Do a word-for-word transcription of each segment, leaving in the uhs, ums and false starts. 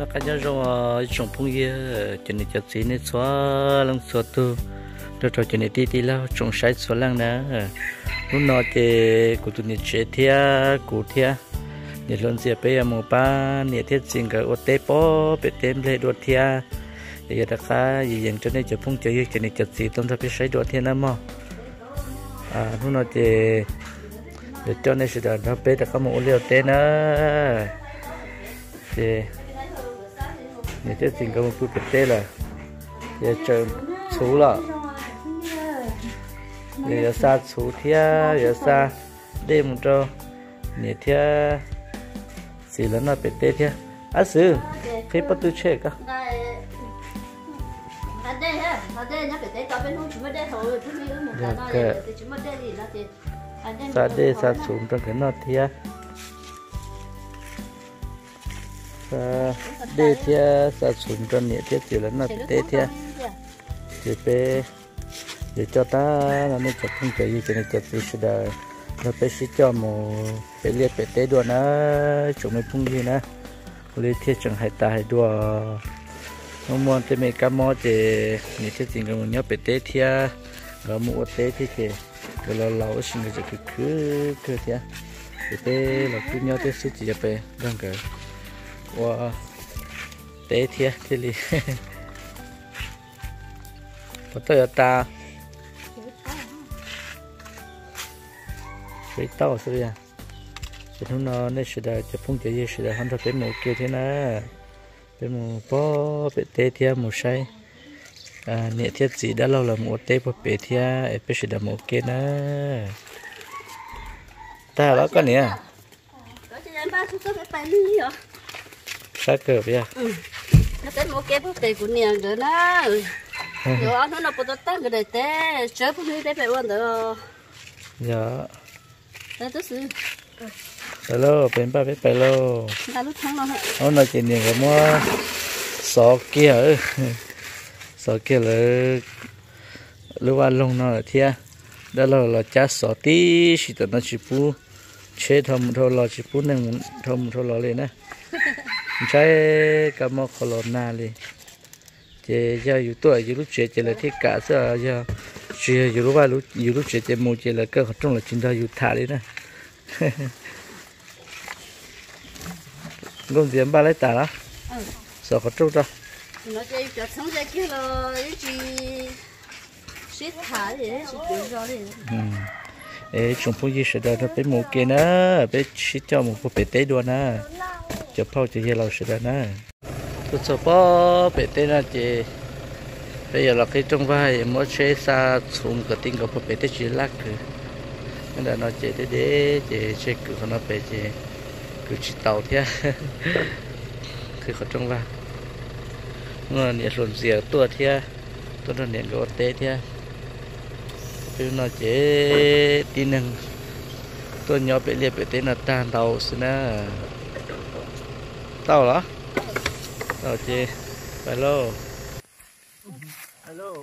cái nhớ rồi trồng phong kia cho nên cho gì nên xóa lăng xóa tu rồi cho nên tí tí lao trồng sai xóa lăng nè lúc nọ thì cụ tụi nhiệt chế thia cụ thia nhiệt luôn gì bây giờ một ba nhiệt thiết sinh cái ô tê bó bị tem lên đuột thia bây giờ đặc khá gì dành cho nên cho phong chơi cho nên cho gì tôm thà bị sai đuột thia nè mà à lúc nọ thì để cho nên sẽ đào bé đặc có một liều tê nữa thì nhiệt thiết sinh cái một chút bị tê là giờ chờ số là giờ xa số thia giờ xa đêm một trâu nhiệt thia xí lớn nó bị tê thia à sư khi bắt tôi chơi cả xa đê xa xuống trong cái nó thia xa đê thia xa xuống trong nhiệt thia xí lớn nó bị tê thia thì bé để cho ta là nên chụp không cái gì cho nên chụp gì sẽ đợi nó bé sẽ cho một bé liệt bé té đùa nó chúng mình phun gì nè liệt thiết chẳng hay ta hay đùa không muốn thì mình cam mò thì mình thiết gì cũng nhớ bé té thia rồi mua té thì thì rồi là lâu sinh cái cứ cứ cứ thia bé té là cứ nhớ té suốt chỉ bé đang cái wow té thia thì li có tới ta cái tàu sao vậy? Thì nó nên sẽ là chụp phong chơi gì sẽ là hắn ta phải một kiểu thế này, phải một bó bị tê thia một say, à nhẹ thiết gì đã lâu là một tê bó bị thia, em phải sẽ là một kiểu nữa. Ta bảo con nè. Sao cơ vậy? Nó cái một cái bó tê của nè rồi đó. Rồi anh nó bắt đầu tăng cái đấy tê, chớp nó để phải uốn đó. Dạ. Hello, bên ba biết phải lo. Đã lúc tháng rồi. Hôm nay chị nhìn cái mua sọ kia ở, sọ kia là lúc ăn lông nó là thia, đó là là chả sọ tí, chỉ tao nó chỉ pu, chế thầm thôi là chỉ pu nên thầm thôi là lên nè, trái cái mua corona lên, chị giờอยู่ตัวอยู่lúc chế chị là thiết cả giờ giờ chịอยู่lúc ba lúcอยู่lúc chế chị mua chị là cái trong là chính taอยู่thả đi nè. Con gì ba lấy tả đó? Ừ. Sợ khó trâu ra. Nó chơi cho sống ra kia là cái gì xít thả gì đấy, xít tiêu rồi đấy. Ừ. Ê, chúng tôi chỉ sẽ đợi nó bé mua kia nữa, bé xít cho một cái bé té đua nữa, cho phao chỉ là sẽ đợi nữa. Tôi sợ bó bé té là chị. Bây giờ là cái trong vai mỗi chế xa xuống cái tiếng của bé té chỉ lắc rồi. Nên là nó chế để để chế chế cứ nó bé chế cứ chỉ tàu thế cứ có trong vào nó nhiệt luồn dìa tua thế tôi nó nhiệt gỗ té thế cứ nó chế tin rằng tôi nhỏ bé liệt bé té là tan tàu xin á tàu đó tàu chế hello hello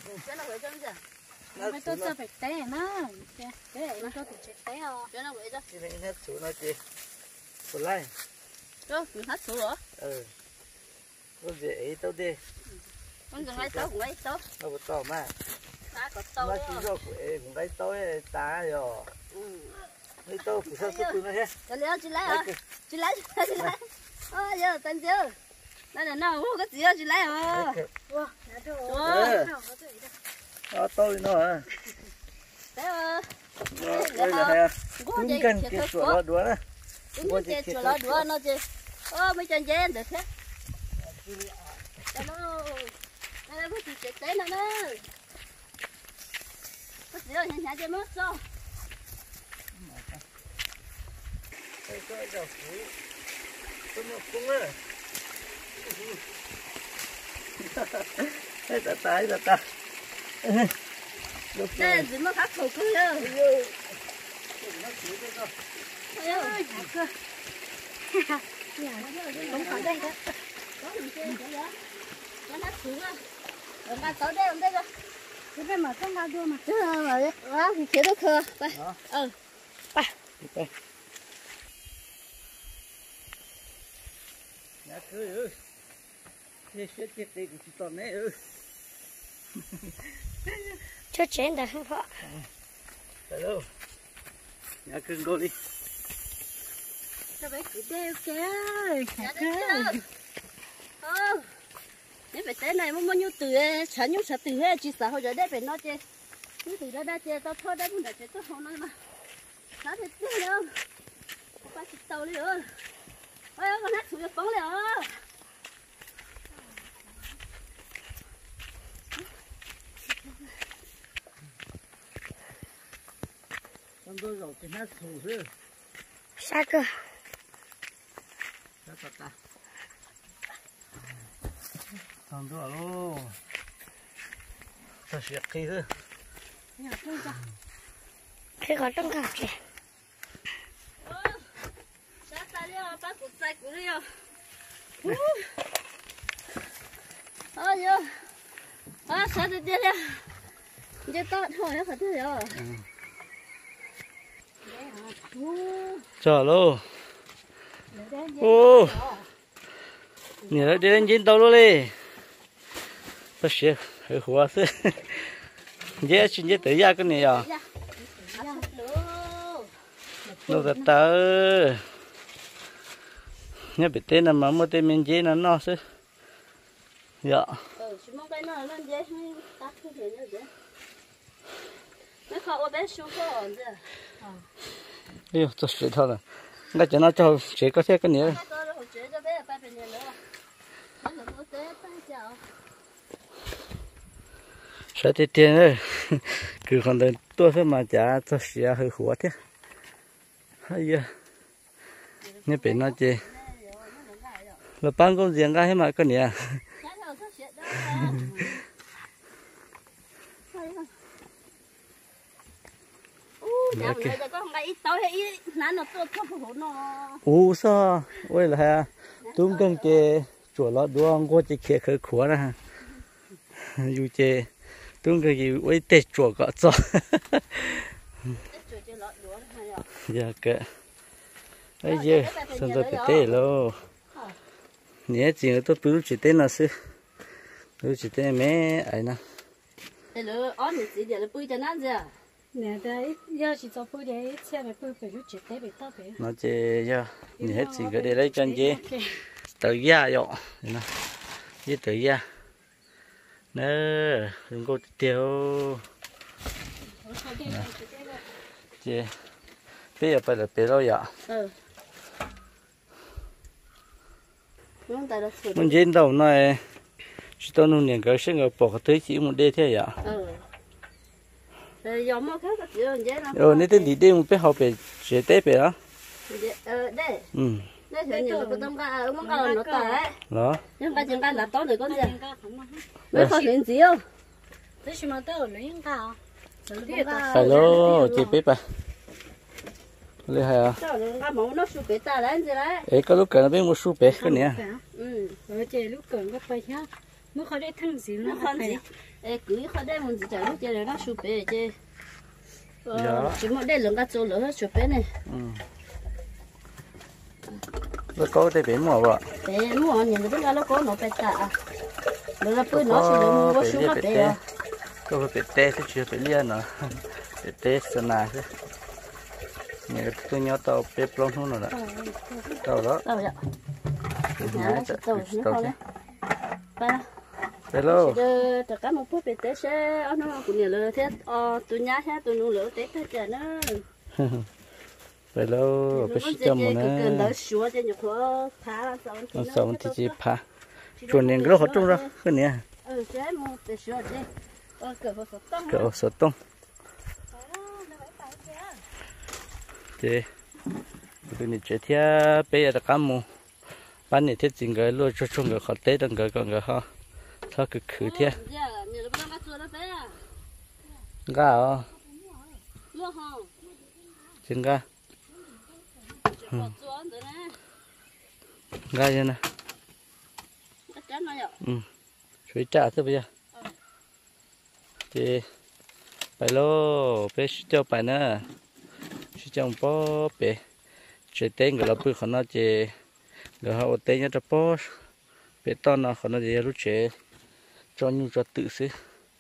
Mấy tôi cho phải té mà, cái này nó cho phải té không? Cho nó vậy đó. Cái này hết số nó chị, của lại. Đó, mình hết số rồi. Ừ. Có gì ấy tao đi. Con còn lấy tao cũng lấy tao. Nó có tao mà. Ta có tao. Nó chỉ cho của em cũng lấy tao ấy ta rồi. Ừ. Lấy tao của sao số nó hết. Cho lấy chị lấy à? Chị lấy chị lấy. Ôi giờ tên chưa? Đây là nào có gì chị lấy à? Wow, đã rồi. Đó tôi nó à. Đấy ơi. Đây là này. Cũng cần cái chỗ đó đuổi đó. Cũng cái chỗ đó đuổi nó chứ. Ô mấy chân dê được thế. Cho nó. Đây là cái gì chết té nó nè. Có gì đâu nhà chơi mất sao? Đây coi đầu phú. Tôi nó cũng á. Đây ta ta ta ta. Đây gì mà khắc phục cứ nhá. Ôi khắc. Không phải đây đó. Có mình chơi vậy đó. Nó nát xuống á. Rồi ba tới đây đây rồi. Cái bên mà trong bao đua mà. Chứ mà đó thì chế đó khờ. Đây. Ừ. Ba. Nhá cứ cho chén đã không họ hello nhà cưng cô đi cho bé cứ đeo kìa nếu phải thế này muốn nhiêu từ sản nhung sản từ hết chỉ sợ hồi giờ đây phải nói chứ những từ đó đã chơi tao thôi đấy cũng đã chơi tốt hơn nữa mà nó thì tiếc nữa ba chục tàu đi nữa ôi con hát sủi bóng liền con tôi rồi cái hát sủi nữa sao cơ sao ta ta con tôi luôn sao sẽ khi thôi khi có trong cặp kìa sao ta đi à bác cụt tay cụt đi à ôi yo à sao đi đi đi giờ tao thôi nó phải thế rồi chờ luôn ô nhớ đi lên trên tàu luôn đi bớt xíu hơi khó xí dễ xin dễ tự ra cái này à nó thật tớ nhớ bị tên là mà mua tên mình dễ nó nó xí dạ đi cho sửa thôi là ngay cho nó cho sửa có thể cái này sửa thì tiền đấy cứ còn đến tôi phải mà trả cho sửa hơi khó thế hay giờ như bên nó chơi là bán công việc cái mà cái này ủa sao ôi là ha tung công chơi chuột lót đuông qua chơi khé khơi khóa nè dù chơi tung cái gì ôi tết chuột gọt cho giờ cái bây giờ xong rồi phải tết luôn nhớ chuyện tôi cứ chỉ tên là sư tôi chỉ tên mẹ ấy nè nè đấy giờ chỉ cho bữa đấy xe phải bữa phải chút chết đấy phải tao phải nó chơi giờ nhìn hết chuyện cái để lấy chân chơi tự ra rồi nè với tự ra nè đừng có tiêu chơi bây giờ phải là bây giờ vậy mình trên đầu này chỉ tao nuôi những cái sinh ở bỏ cái thứ chỉ một đêm thế vậy ờ nếu tên đi đêm một biết học về chế tế về đó ờ đây ừ đây thì nhiều cái tôm cá món cá nó tỏi đó nhưng cá chừng cá là tỏi được con gì mấy con chuyện gì không thế mà tao lấy cá phải lo chị biết à lấy hay à cá mỏng nó sụp bể ta đấy gì đấy ấy có lúc cần nó biết một sụp bể cái này ừ rồi chị lúc cần cái phải nhá mới khó để thằng gì nó không gì ê cứ khó để mình chỉ chờ lúc chơi nó sụp bể chứ chỉ một đây lượng cá trâu lửa sụp bể này nó có cái bể mỏ vợ bể mỏ nhìn thấy cái nó có nó bể tạ nó là bự nó chỉ được có xuống cái bể có cái bể tê thì chưa bể liên nữa bể tê sơn na chứ nhiều tôi nhớ tàu bể plong không nữa tàu đó tàu vậy nhà tàu tàu đấy ba hello tất cả một phút bể tê sẽ nó cũng nhiều lời thế tôi nhá thế tôi nuôi lửa tê thế chờ nó hello bây giờ cho mình nè nó sống thì chỉ phá chuẩn nên cái đó trong đó cái này cỡ sốt tông thế cái này chơi theo bây giờ cả mù bán này thiết chính cái lúa cho chung cái khó tết đằng cái còn cái ha sao cứ khử theo gà à chính gà gà như này ừ suy trả thôi bây giờ thì phải lo bé cho phải nữa chỉ trong bó bé chỉ tên người là bự khăn nó chỉ người họ tên nhớ cho bó bé to nó còn nó gì lúc trẻ cho nhu cho tự xí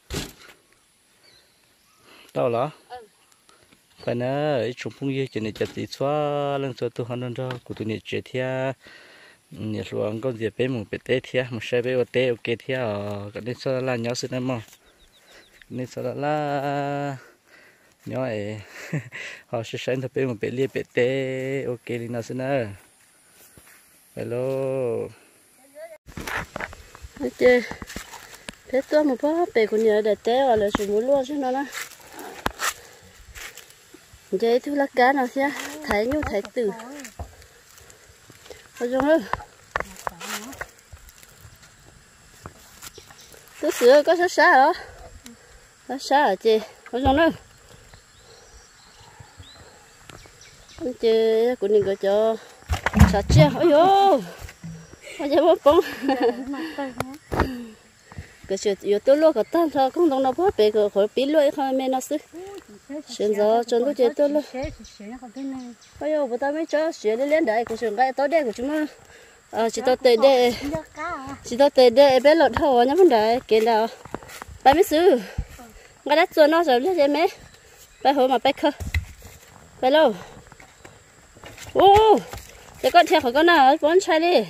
đâu đó phải nè ấy chụp phun gì chỉ này chặt tí xóa lên xóa tu hắn đó của tụi này chết thia nhà ruộng con gì bé một bé té thia một xe bé té ok thia cái này xóa là nhau xí nè mà này xóa là nhau ấy họ sẽ sáng tập bé một bé liệp bé té ok đi nào xí nè hello ok bé tôi một bó bé của nhà để té hoặc là chủ muốn luôn chứ nó đó vậy thu lá cá nào xí thấy nhu thấy từ ở trong hơn tôi sửa có sát sát hả sát sát hả chị ở trong đó chị của mình có cho sát chưa ôi yo ôi giờ bố bông cái chuyện yếu tôi luôn cái tan thôi không đồng nào bố bé cái khỏi bí lôi không mẹ nó xứ hiện giờ chuẩn tôi chơi tôi luôn ôi yo bố ta mới cho sửa lên lên đấy của trường cái tối đen của chúng nó ờ chỉ tao tệ đê chỉ tao tệ đê bé lợn hồ nhá vấn đề kiện nào ba mấy xứ cái đất cho nó rồi lấy cho mấy ba hồ mà ba khơ ba lâu ô để con theo khỏi con nào bốn chai đi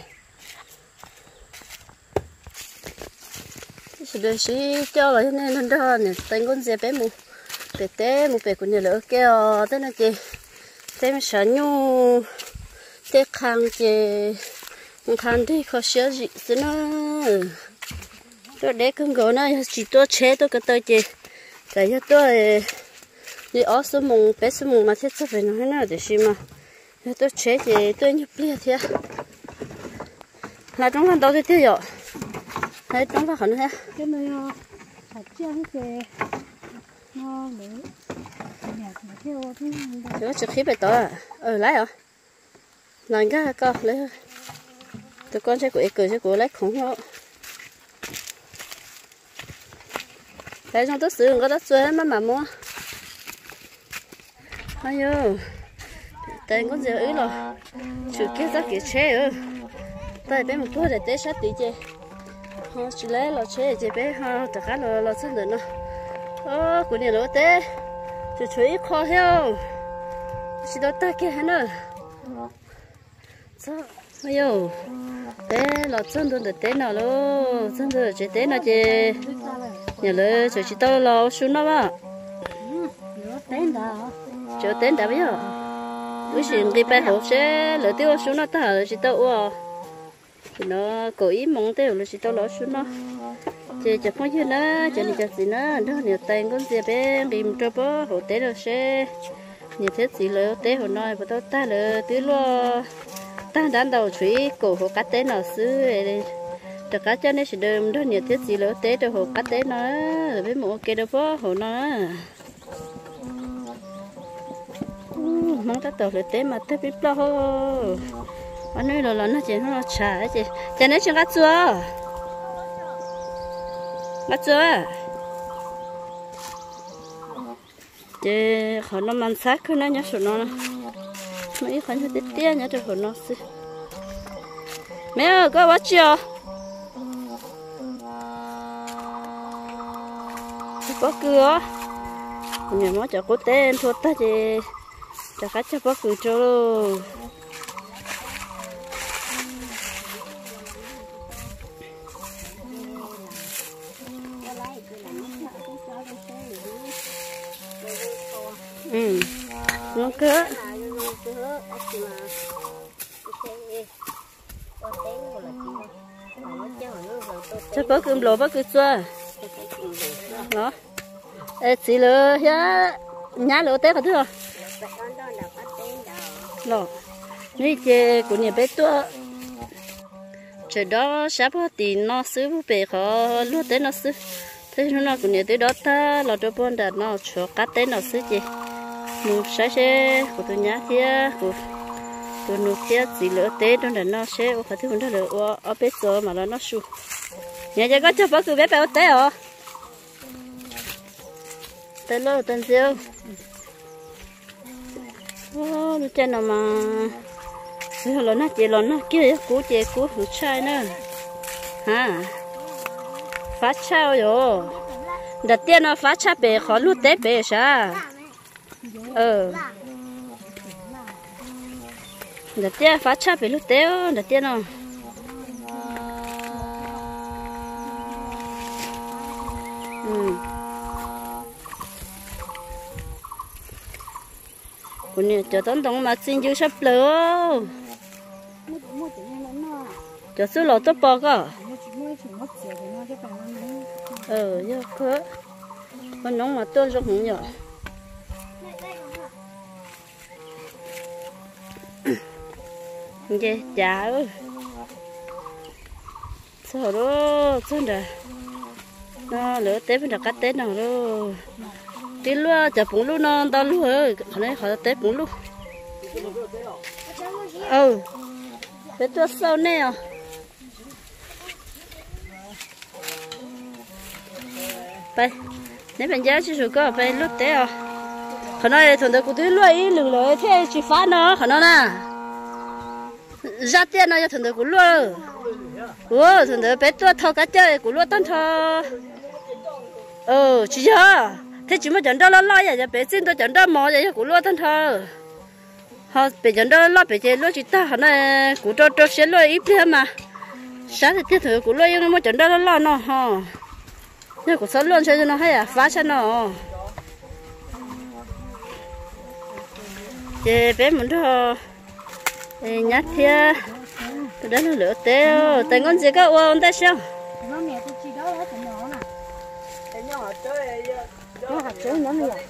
chỉ để xí cho là nên nên đó nè tay con dẹp bé mu bé té mu bé con nhà lỡ kêu thế này chị thế mà sợ nhu thế khang chị khang đi khó xíu gì thế nó tôi để con gấu nó chỉ tôi chế tôi cái tôi chị cái cho tôi đi ở số mùng bé số mùng mà thiết sắp về nó thế nào để xí mà tôi chế chị tôi nhập liền thế là trong phần đầu thì thế rồi thấy trong phần hẳn thế cái này thật chẳng kì nó để nhạc mà theo cái nó trực khí bài tỏ à ờ lấy hả làm cái con lấy tụi con sẽ của cười sẽ của lấy khủng hộ lấy trong tất sử dụng có đất xuôi mà mà mua ai ơi tay con giờ ấy rồi chủ kia rất kỹ chế ơ tay bé một chút để té sát tí chơi họ chỉ lấy là chế chơi bé họ tất cả là là xin được nó ơ của nhà lỗ té chỉ chuối kho heo chỉ đó ta kia hả nữa sao ai ơi té là xin được để té nào luôn xin được chế té nào chơi nhà lỗ chỉ chỉ tao là xuống nó mà tên đó chỗ tên đã bây giờ với chuyện cái bài học sẽ lỡ tiêu xuống nó ta là chỉ tao à thì nó cố ý mong tiêu là chỉ tao lỡ xuống nó chỉ chụp mấy chuyện đó cho nên chụp gì nữa đó nhiều tay con gì bé tìm cho bố hộ tế rồi sẽ nhiều thế gì lỡ tế hộ nói và tao ta lỡ tiêu lo ta đan đầu chuối cổ hộ cắt tế nào xứ tất cả cho nên chỉ đơm đó nhiều thế gì lỡ tế rồi hộ cắt tế nó rồi với một cái đó bố hộ nó mong ta tàu được té mà tới biết lo anh nói là nó chỉ nó trả chứ cho nên chúng ta chưa bắt chưa chứ họ nó mang sát cái nó nhớ số nó mấy khoản cho tết nhớ cho nó xí mẹ ơi có bắt chưa có cửa nhà nó cho cô tên thôi ta chứ cho khách cho bác cứ cho luôn ừ nó cứ cho bác cứ lỗ bác cứ cho nó ê xí lửa nhá nhá lửa té cả thứ rồi lọ này chị của nhà bé tua trời đó sắp thì nó xứ búp bê khó lúa tới nó xứ thế nó của nhà tới đó ta là cho bọn đạt nó cho cá tới nó xứ chị nụ sai xe của tôi nhá kia của tôi nụ kia chỉ lỡ té đó là nó sẽ ở phải thứ đó là ở bé giờ mà nó su nhà chị có cho bác cứ bé bé té hả té lô tên siêu ô nó trên nào mà nó nó chị nó kia cú chị cú hụt sai nữa ha phát sao rồi đầu tiên nó phát sao bể khó lút té bể sao ờ đầu tiên phát sao bể lút té đầu tiên nó ừ còn nhiều cho tốn tốn mà xin chú sắp lỡ cho số lọ tốt bò cơ ờ giờ cơ con nóng mà tôi rất nhiều vậy chả ơi sao đó sao đó nó lỡ tết mình đã cắt tết nào rồi tí luôn chả bún luôn nó to luôn rồi hôm nay họ tết bún luôn ừ bé tôi sau nèไปnếu bạn giáo chỉ có phải lúc té à họ nói thằng đó cũng thấy loại lười lười thế chỉ phá nó họ nói nè ra tiền nó cho thằng đó cũng luôn ủa thằng đó bé tôi thao cá chơi cũng luôn tan thao ừ chỉ cho thế chỉ mới chọn đó lo lo vậy bé xin tôi chọn đó mò vậy cũng luôn tan thao họ bé chọn đó lo bé chơi luôn chỉ ta họ nói cũng cho cho xe luôn ít thêm mà sáng thì tiếp thử cũng luôn nhưng mà chọn đó lo lo nó ha nhưng cũng sống luôn cho nó hay à phá cho nó chị bé muốn cho nhát thia tôi đã lửa teo tại con gì có uống tay sao nó mẹ tôi chỉ đó là thằng nhỏ nè cái nhỏ chơi nó hạt chơi nó mẹ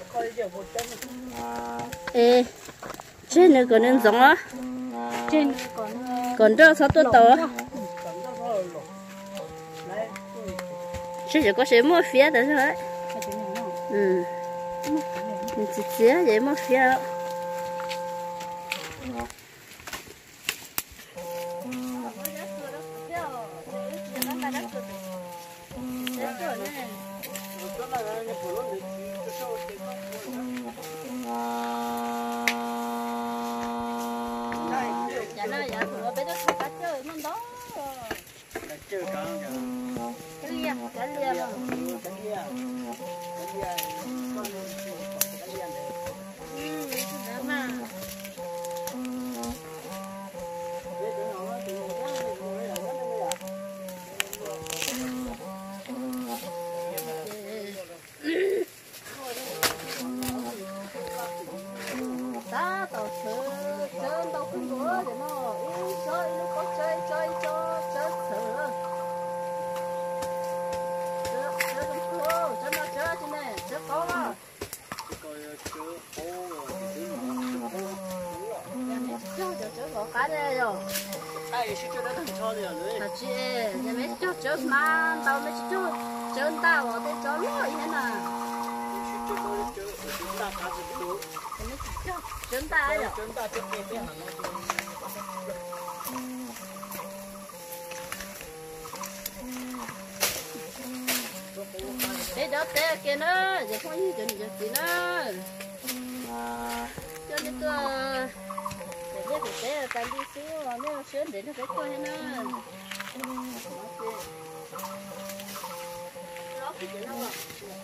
ê trên này còn nên giống á trên còn còn đó sao tôi tàu á chứ chỉ có sẽ mua phía đấy thôi ừ chỉ chỉ vậy mua phía dạ nó dạ tụi bé nó không cá chơi nó đó chơi cá cái lia cái lia mà cái lia cái lia con cái lia này ừ đó mà ta tao chơi chơi tao không có để nó chơi nó có chơi chơi cho chơi thử chơi chơi không có chơi nó chơi thế này chơi có mà chơi chơi chơi có cái này rồi ai sẽ chơi nó thằng cho đi rồi thật chị nhà mấy chơi chơi mà tao mấy chơi chơi tao ở đây chơi lỗi thế nào chúng ta cá gì cũng chúng ta ấy à chúng ta chơi cái cái hàng cái đó té kia nữa giờ không như chuyện gì gì nữa cho nên tôi để biết được té tay đi xíu nếu sớm để nó phải coi nữa nó cái chuyện đâu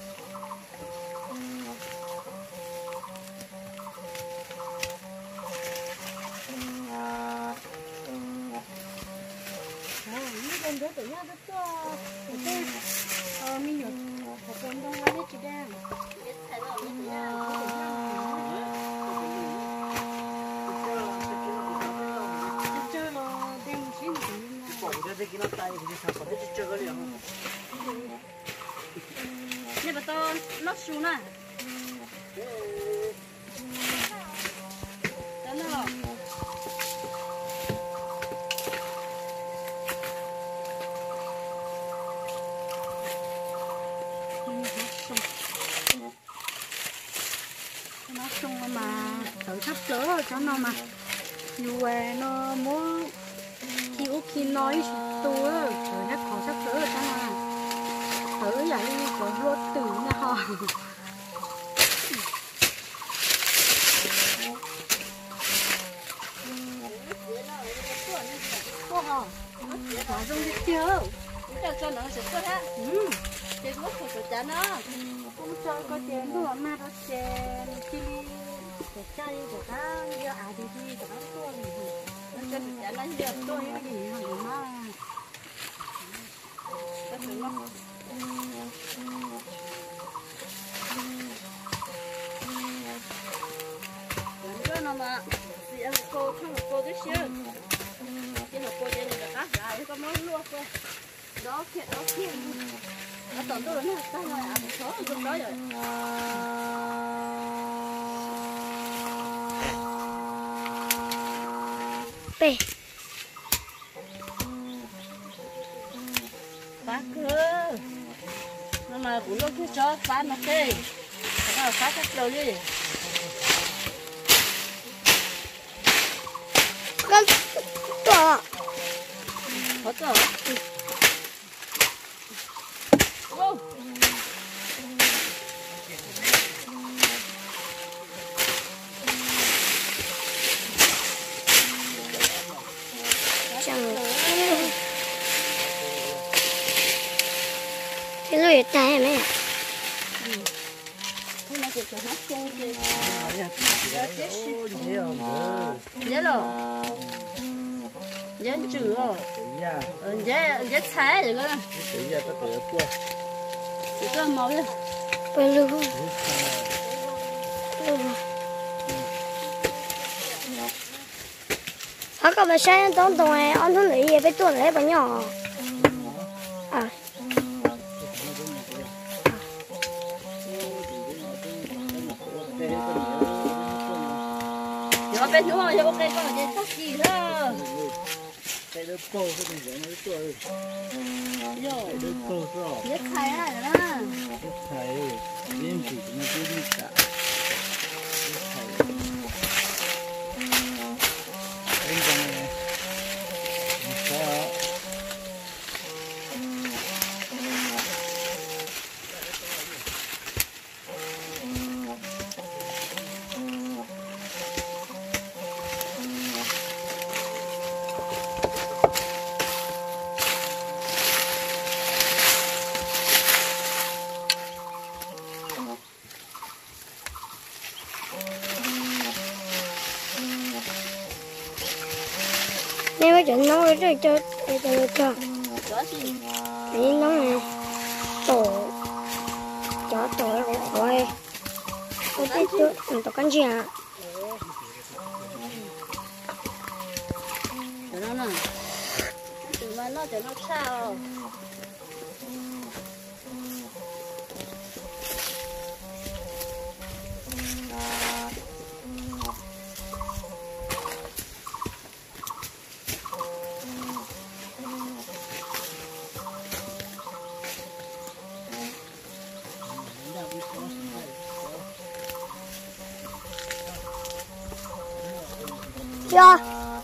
con đứa tự nhiên rất to cái ờ mình nhớ một con đông ăn chị đang chơi nó đem xin bỏ ra đây cái nó tay thì sao có thể chơi cái liền nhưng mà to nó xuống nè đó nó nó sung mà tự thắp lửa cho nó mà dù nó muốn khi út khi nói tôi trời đất còn sắp lửa cho nó thử vậy còn rốt từ nha ho cô hò nó dùng được chưa cho cho nó sẽ có đó ừ cái lúc của tụi cha nó cũng cho có tiền nữa mà nó tiền chi để chơi của ta giờ à đi đi của nó tôi nó cho tụi cha nó giờ tôi cái gì hằng mà cái thứ nó cái nó mà thì em cô không một cô tí xíu chỉ một cô trên là cá dài có món luộc thôi đó kia đó kia nó tổng tôi nó ta rồi ăn một số dùng đó rồi bê cá cơ nó mà cũng lúc cái chó cá nó kê nó cá cái đầu đi con to có to ô chẳng cái lưỡi tay mẹ thế nó chỉ cần hát chung đi nhiều dễ rồi dễ chữ rồi dạ dễ dễ thái rồi đó tự giờ ta tự qua chỉ có màu thôi bê lưu lưu họ có phải sáng tông tông này ăn thun lưỡi về tuần lấy bao nhỏ à giờ bênนู้nè giờ ok con dễ tóc gì đó cái đứa cô cái đứa giống cái tuổi rồi cái đứa cô rồi dễ thái rồi đó cái thầy liên chỉ nó cứ đi cả cái thầy bên trong này có nếu mà chuyện nấu rồi cho cho cho cho đó gì cái nấu này tổ cho tổ rồi khỏi tôi biết tôi mình tổ canh gì à cho nó nè đừng mà nó cho nó sao chưa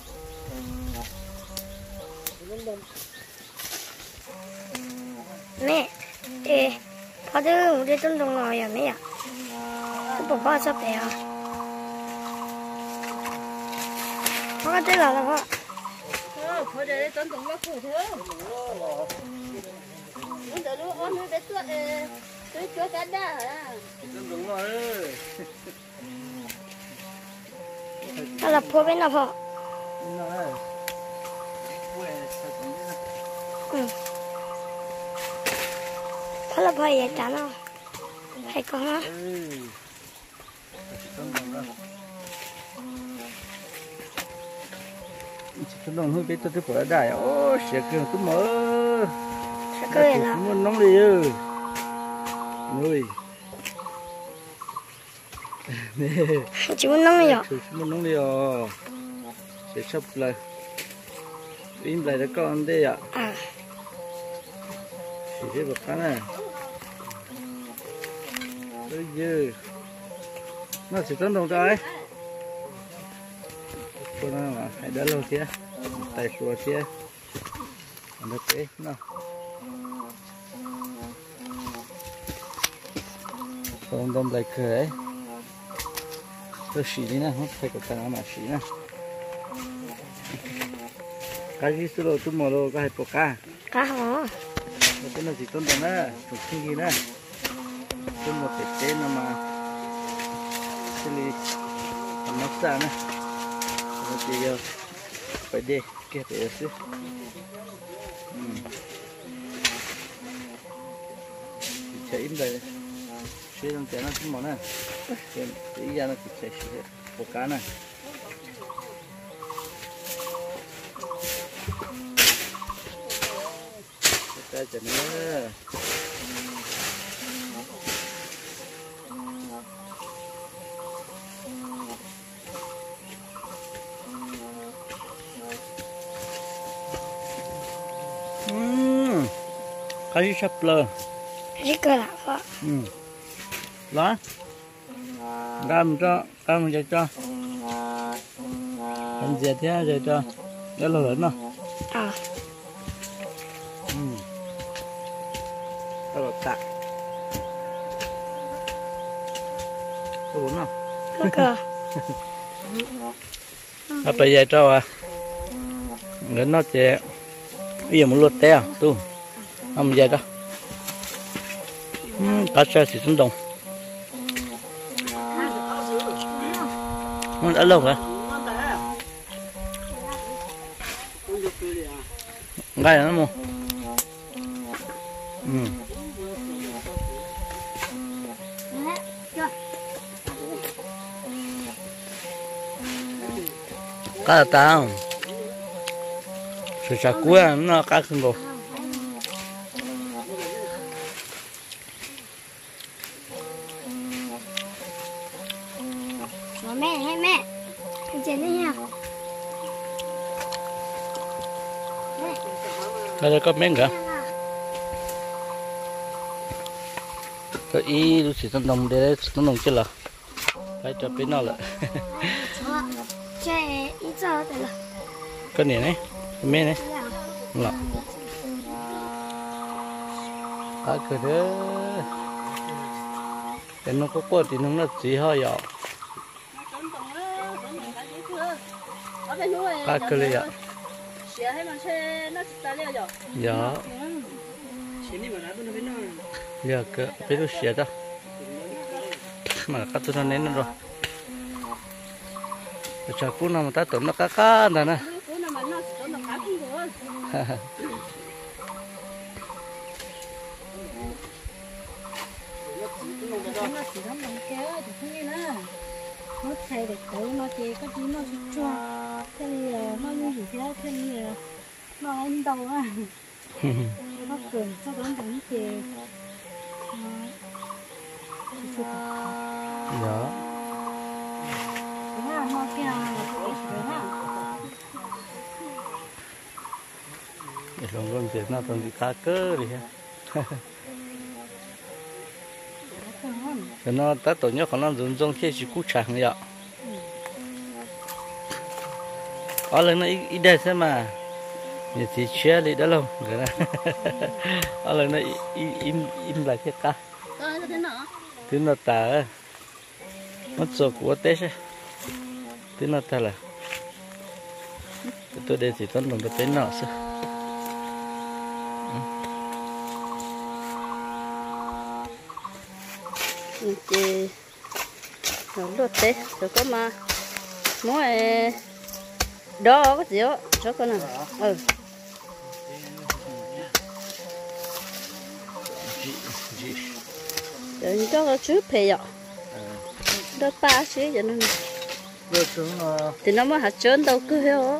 mẹ ê có đứa một đứa tuần đồng ngồi à mẹ à cái bộ bao sắp đẹp có cái tên là là có ờ thôi để tấn công nó khổ thế muốn để nó ăn nó để tuột tôi cho cái đó à đúng rồi nó là phô bên nào phô nói quê sao cũng biết ừ nó là phô vậy chán không hay có hả ừ chỉ có đồng hơi biết tôi cái phở đại ô sẽ kêu tôi mở sẽ cười là muốn nóng đi ư nuôi chỉ muốn nóng rồi muốn nóng đi à sẽ chụp lại im lại cho con đi ạ à chỉ biết một cái này bây giờ nó chỉ tấn đồng trái cô nó là hãy đỡ lâu kia tay xua kia nó thế nào còn đâm lại cười tôi xí đi nè không phải có cái nào mà xí nè cái gì số tôi mua rồi cái hộp cá cá hả cái là gì con đó nè chụp cái gì nè cái một cái tên là mà cái gì nó xa nè nó chỉ phải đi cái để xíu chạy in đây xe đang chạy nó cũng món nè cái cái ra nó chỉ chạy xe bộ cá này cái chạy nữa 음, 가시 샤플러. Ricola fa. 음, lá, gam cho, gam cho cho, làm gì thế rồi cho, đó là lớn không? À. 음, đó là tạ. Có bốn không? Ricola. À, bây giờ cho à, người nó sẽ, bây giờ muốn lột té à, tu, không giờ cho. Cá xe thì xuống đồng. Nó đã lâu rồi. Gai nó mua. Ừ. Cá là tao. Sự sạc cuối nó cá không够. Mẹ hay mẹ chị đi nha. Đây có miếng cả. Có ý lúc chỉ tông đồng để tông đồng chứ là phải cho bên nó lại. Chị ý giờ rồi. Cái này này, cái miếng này, là cá cơ đó. Cái nó có qua thì nó chỉ hơi nhỏ. Cá cơ này ạ. Dạ. Dạ cơ, bây giờ xé đó. Mà cá tôi nó nén rồi. Chả cú nào mà ta tưởng nó cá cá này nè. Nó thay được tự nó chỉ có chỉ nó cho cái nó như gì thế cái nó ăn đầu á nó cường cho nó đánh thì Dạ. nó kia là cái gì ha Để lòng con Việt nó toàn bị cá cơ đi ha. Cái nó ta tổ nhóc còn nó dùng trong khi chỉ cú chẳng vậy. Ở lần nó ít đây xem mà, như thì chia đi đó luôn, cái đó. Ở lần nó im im im lại cái cá. Thứ nó ta, nó cho của tết á, thứ nó ta là, tôi đây thì tôi làm được cái nọ sao? chị nó lột tê rồi có mà mỗi đó có gì đó cho con nào ừ rồi cho nó chút phê ạ đó ba xí vậy nó thì nó mới hạt trơn đâu cứ hiểu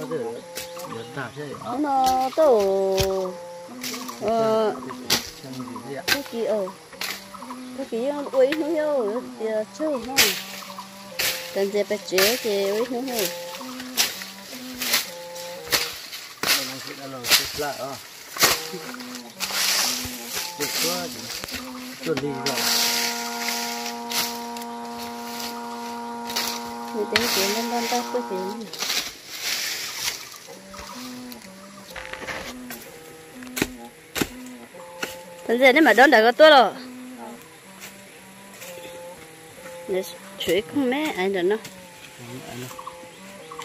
nó tổ ờ cái gì ở cái gì uống nó hiểu thì chưa ha cần gì phải chế thì uống nó hiểu thì đến chuyện nên đang tao cái gì thành ra nếu mà đón đại có tốt rồi để chuối không mấy anh được nó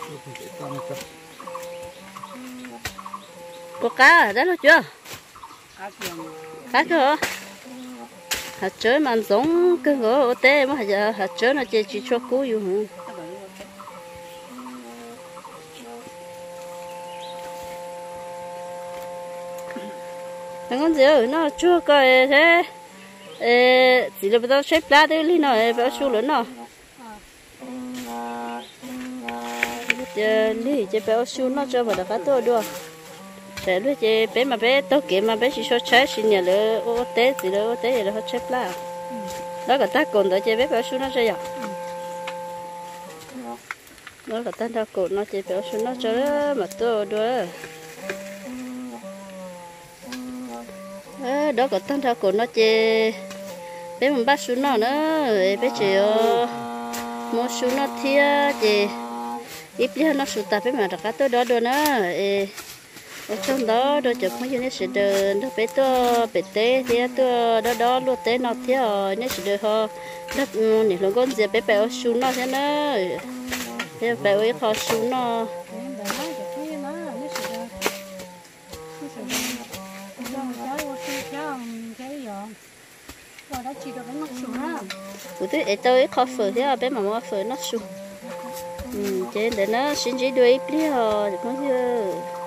có cá ở đó chưa khác cơ hạt chơi mà giống cái gỗ té mà giờ hạt chơi nó chỉ chỉ cho cú yêu hả thằng con dừa nó chưa coi thế chỉ là bây giờ xếp lá đấy lên rồi bao nhiêu lớn rồi lý chỉ bao nhiêu nó cho vào đó tôi được để lúc chỉ bé mà bé tôi kiếm mà bé chỉ cho trái xin nhà lỡ ô té gì đó ô té gì đó hết xếp lá đó cả ta còn đợi chỉ bé bao nhiêu nó cho vậy đó cả ta ta còn nó chỉ bao nhiêu nó cho đó mà tôi được đó cả ta ta còn nó chỉ bé mình bắt xuống nó nữa bé chỉ mua xuống nó thia chỉ ít đi nó sụt tập bé mà đặt cái đó đó nữa ở trong đó đôi chụp mấy cái sự đơn đó bé to bé té thì to đó đó luôn té nó thia nhớ sự đơn ho đó nè luôn con gì bé bé xuống nó thế nữa bé bé ấy khó xuống nó bữa tối tôi khó phở thế à bé mà mua phở nó sụn, ừ, trên để nó xin chỉ đuôi ít đi hò, được không chưa?